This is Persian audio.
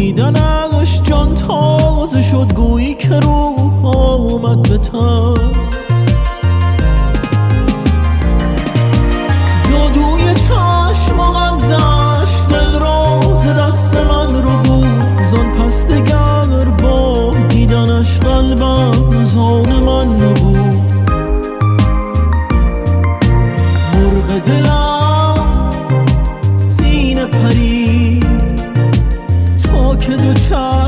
دیدنش جان تازه شد، گویی که روح آمد به تن. جادوی چشم و غمزش دل را ز دست من رو بود، زان پس دگر با دیدنش قلبم از آن من نبود. مرغ دلم سینه پرید تا که دو چشم